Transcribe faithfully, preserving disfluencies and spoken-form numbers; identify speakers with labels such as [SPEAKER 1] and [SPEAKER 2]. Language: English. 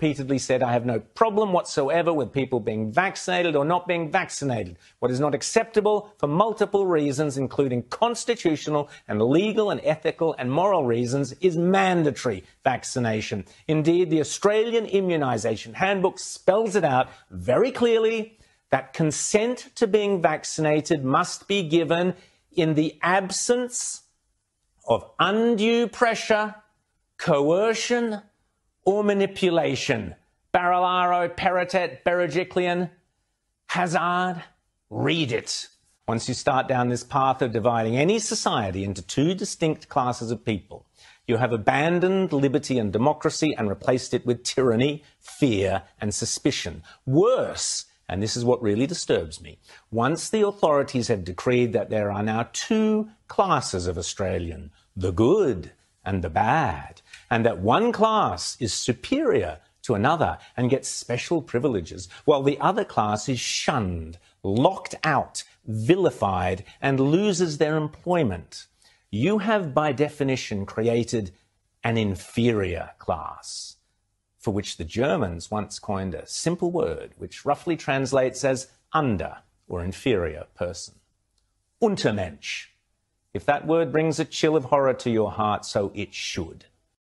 [SPEAKER 1] repeatedly said, I have no problem whatsoever with people being vaccinated or not being vaccinated. What is not acceptable for multiple reasons, including constitutional and legal and ethical and moral reasons, is mandatory vaccination. Indeed, the Australian Immunisation Handbook spells it out very clearly that consent to being vaccinated must be given in the absence of undue pressure, coercion, or manipulation. Barilaro, Peritet, Berejiklian, Hazard, read it. Once you start down this path of dividing any society into two distinct classes of people, you have abandoned liberty and democracy and replaced it with tyranny, fear, and suspicion. Worse, and this is what really disturbs me, once the authorities have decreed that there are now two classes of Australian, the good and the bad, and that one class is superior to another and gets special privileges, while the other class is shunned, locked out, vilified, and loses their employment, you have by definition created an inferior class, for which the Germans once coined a simple word which roughly translates as under or inferior person. Untermensch. If that word brings a chill of horror to your heart, so it should.